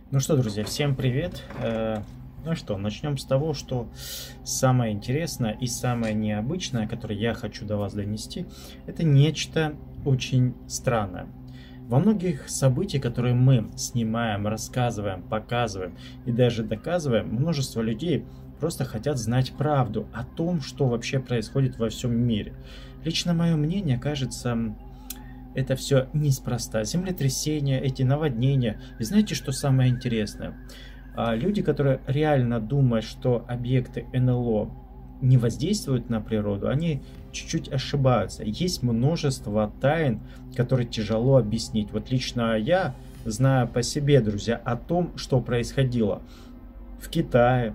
Ну что, друзья, всем привет. Ну что, начнем с того, что самое интересное и самое необычное, которое я хочу до вас донести, это нечто очень странное. Во многих событиях, которые мы снимаем, рассказываем, показываем и даже доказываем, множество людей просто хотят знать правду о том, что вообще происходит во всем мире. Лично мое мнение, кажется, это все неспроста. Землетрясения, эти наводнения. И знаете, что самое интересное? Люди, которые реально думают, что объекты НЛО не воздействуют на природу, они чуть-чуть ошибаются. Есть множество тайн, которые тяжело объяснить. Вот лично я знаю по себе, друзья, о том, что происходило в Китае,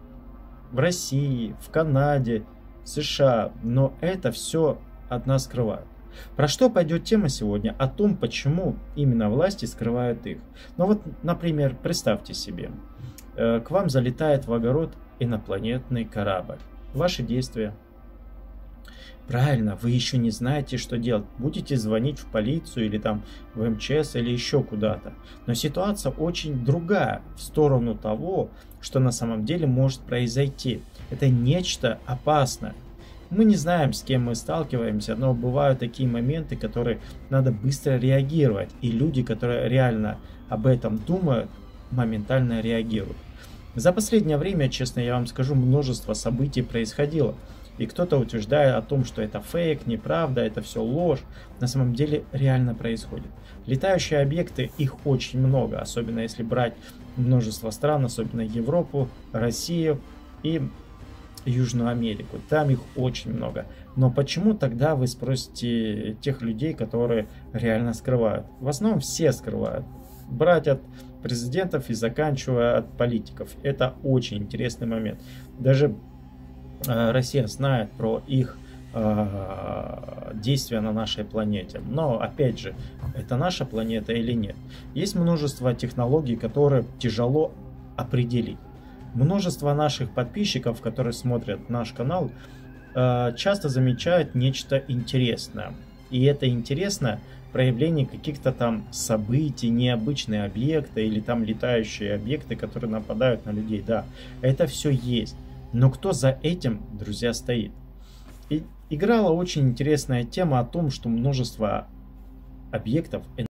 в России, в Канаде, США. Но это все от нас скрывают. Про что пойдет тема сегодня? О том, почему именно власти скрывают их. Ну вот, например, представьте себе, к вам залетает в огород инопланетный корабль. Ваши действия? Правильно, вы еще не знаете, что делать. Будете звонить в полицию или там в МЧС или еще куда-то. Но ситуация очень другая в сторону того, что на самом деле может произойти. Это нечто опасное. Мы не знаем, с кем мы сталкиваемся, но бывают такие моменты, которые надо быстро реагировать. И люди, которые реально об этом думают, моментально реагируют. За последнее время, честно я вам скажу, множество событий происходило. И кто-то утверждает о том, что это фейк, неправда, это все ложь. На самом деле реально происходит. Летающие объекты, их очень много, особенно если брать множество стран, особенно Европу, Россию и Южную Америку. Там их очень много. Но почему тогда вы спросите тех людей, которые реально скрывают? В основном все скрывают. Брать от президентов и заканчивая от политиков. Это очень интересный момент. Даже Россия знает про их действия на нашей планете. Но, опять же, это наша планета или нет? Есть множество технологий, которые тяжело определить. Множество наших подписчиков, которые смотрят наш канал, часто замечают нечто интересное. И это интересно проявление каких-то там событий, необычные объекты или там летающие объекты, которые нападают на людей. Да, это все есть. Но кто за этим, друзья, стоит? И играла очень интересная тема о том, что множество объектов